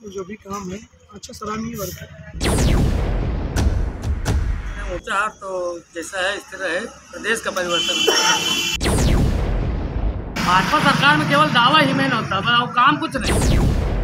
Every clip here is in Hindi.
जो भी काम है अच्छा सराहनीय वर्क है। ऊंचा हाथ तो जैसा है स्थिर है, प्रदेश का परिवर्तन। भाजपा सरकार में केवल दावा ही मेन होता है, और काम कुछ नहीं।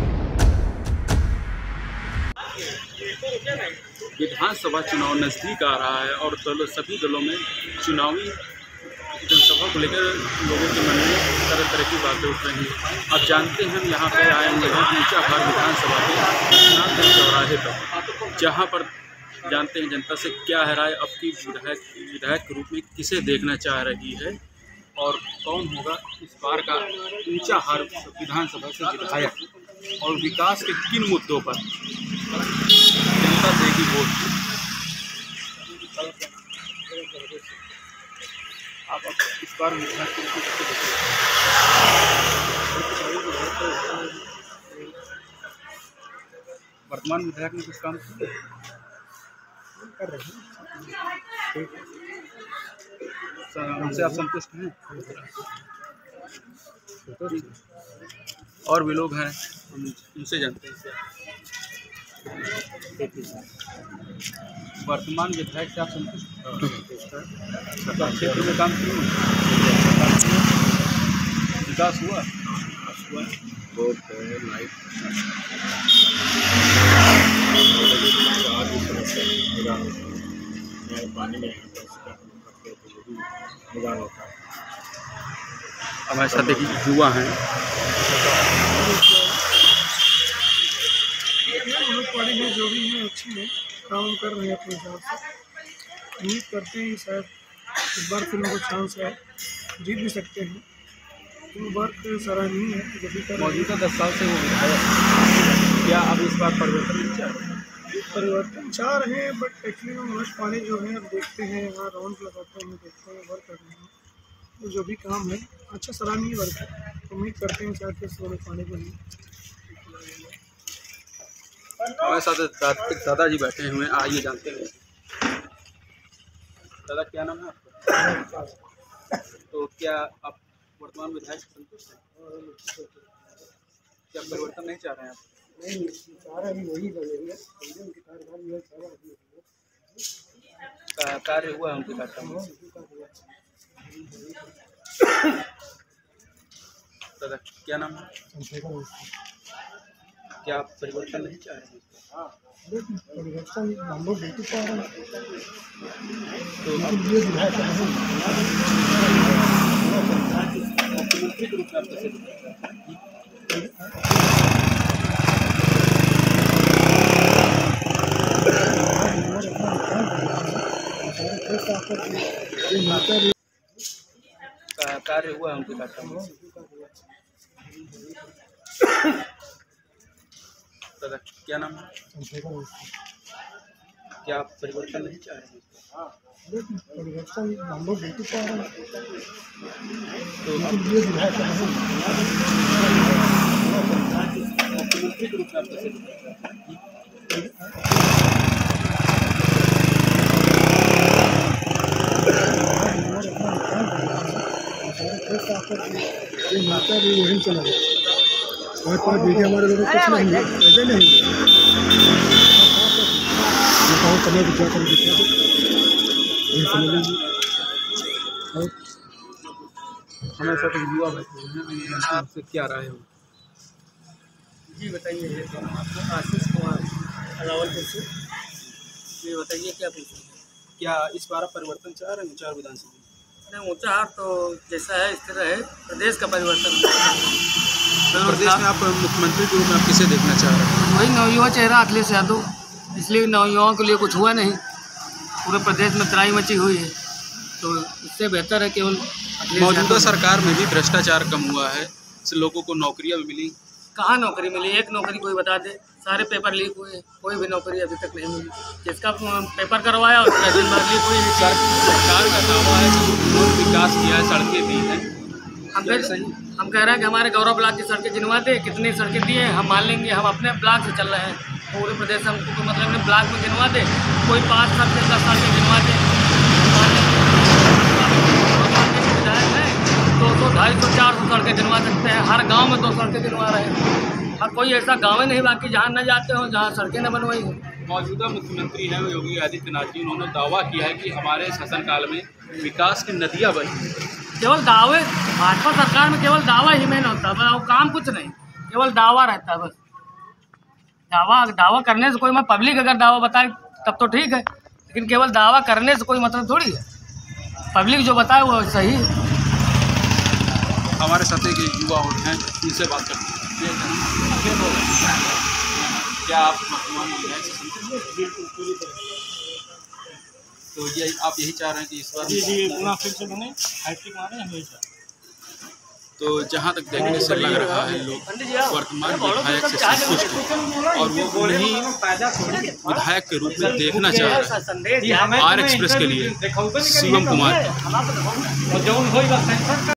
विधानसभा चुनाव नज़दीक आ रहा है और सभी दलों में चुनावी जनसभा को लेकर लोगों के मन में तरह तरह की बातें उठ रही हैं। आप जानते हैं हम यहाँ पे आए हुए हैं ऊंचा हार विधानसभा के स्नातक चौराहे पर, जहाँ पर जानते हैं जनता से क्या है राय, अब की विधायक के रूप में किसे देखना चाह रही है और कौन होगा इस बार का ऊंचा हार विधानसभा से विधायक, और विकास के किन मुद्दों पर जनता देगी वोट। आप इस बार विधायक के रूप में किसे देखते हैं? वर्तमान विधायक ने कुछ काम किया कर रहे हैं, उनसे आप संतुष्ट हैं? और भी लोग हैं, हम उनसे जानते हैं। वर्तमान विधायक से आप संतुष्ट हैं? क्षेत्र में काम क्यों विकास हुआ? रोड लाइट पानी में निदान होता है। अब ऐसा देखिए युवा हैं, पार्टी में जो भी है अच्छी है, काम कर रहे हैं अपने हिसाब से। उम्मीद करते हैं शायद इस बार फिर उनको चांस है, जीत भी सकते हैं। तो वर्क सराहनीय है जो भी कर रहे हैं। मौजूदा 10 साल से वो विधायक, क्या अब इस बार परिवर्तन नहीं चाह रहे? परिवर्तन चाह रहे हैं, बट एक्चुअली में मनोज पांडे जो है, अब देखते हैं यहाँ राउंड लगाते हैं, देखते हैं वर्क कर रहे हैं। तो जो भी काम है अच्छा सराहनीय वर्क है। उम्मीद करते हैं शायद फिर मनोज पांडे को ही। हमारे साथ दादाजी बैठे हुए हैं, आइए जानते हैं। दादा क्या नाम है आपका? तो क्या आप वर्तमान विधायक संतुष्ट हैं? क्या परिवर्तन नहीं चाह रहे हैं आप? नहीं, सारा भी वही बनेगा, कार्य हुआ है उनके कार्यक्रम। दादा क्या नाम है? क्या आप परिवर्तन नहीं चाह रहे हैं? परिवर्तन हम लोग देख पा रहे हैं। तो मुख्यमंत्री के रूप में आप कैसे कार्य हुआ है उनके कार्यक्रम। दादा क्या नाम है? क्या आप परिवर्तन नहीं चाह रहे हैं? परिवर्तन हम लोग देख पा रहे हैं। तो मुख्यमंत्री के रूप में आप माता भी वहीं चला गया। और मीडिया हमारे लोगों कुछ नहीं है, ऐसे नहीं है। समय विचार कर दिखा दो, ये समझ लीजिए। हमारे साथ एक युवा बैठे हुए हैं, आपसे क्या राय हो? जी बताइए। आशीष कुमार अलावलपुर से। ये बताइए क्या पूछेंगे? क्या इस बार आप परिवर्तन चाह रहे हैं ऊंचा विधानसभा? नहीं, ऊंचा हार तो जैसा है स्थिर है, प्रदेश का परिवर्तन। प्रदेश में आप मुख्यमंत्री के रूप में आप किसे देखना चाह रहे हैं? वही नवयुवा चेहरा अखिलेश यादव, इसलिए नवयुवाओं के लिए कुछ हुआ नहीं, पूरे प्रदेश में तराई मची हुई है, तो इससे बेहतर है केवल मौजूदा सरकार में भी भ्रष्टाचार कम हुआ है, इससे लोगों को नौकरियां भी मिली। कहाँ नौकरी मिली? एक नौकरी कोई बता दे। सारे पेपर लीक हुए, कोई भी नौकरी अभी तक नहीं मिली। जिसका पेपर करवाया उसका दिन भर लीक हुई। सरकार का दावा है कि बहुत विकास किया है, सड़कें दी हैं। हम कह रहे हैं कि हमारे गौरव ब्लॉक की सड़कें गिनवा दे, कितनी सड़कें दी हैं हम मान लेंगे। हम अपने ब्लॉक से चल रहे हैं, पूरे प्रदेश से हमको कोई मतलब नहीं। ब्लॉक में गिनवा दे, कोई 5 साल से 10 साल के गिनवा दे, 200, 250, 400 सड़कें गिनवा सकते हैं। हर गांव में 2 सड़कें गिनवा रहे हैं। और कोई ऐसा गाँव नहीं बाकी जहाँ न जाते हो, जहाँ सड़कें न बनवाई हो। मौजूदा मुख्यमंत्री हैं योगी आदित्यनाथ जी, उन्होंने दावा किया है कि हमारे शासनकाल में विकास की नदियाँ बनी। केवल दावे, भाजपा सरकार में केवल दावा ही मेन होता है, और काम कुछ नहीं, केवल दावा रहता है बस। दावा करने से कोई पब्लिक अगर दावा बताए तब तो ठीक है, लेकिन केवल दावा करने से कोई मतलब थोड़ी है। पब्लिक जो बताए वो सही है। हमारे साथ एक युवा और हैं, उनसे बात करते हैं। क्या आप वर्तमान विधायक से तो ये आप यही चाह रहे हैं कि इस बार फिर से बने हैट्रिक मारे हमेशा। तो जहाँ तक देखने से लग रहा है लोग वर्तमान विधायक से संतुष्ट हैं और वो उन्हीं विधायक के रूप में देखना चाह रहे हैं। आर एक्सप्रेस के लिए शिवम कुमार।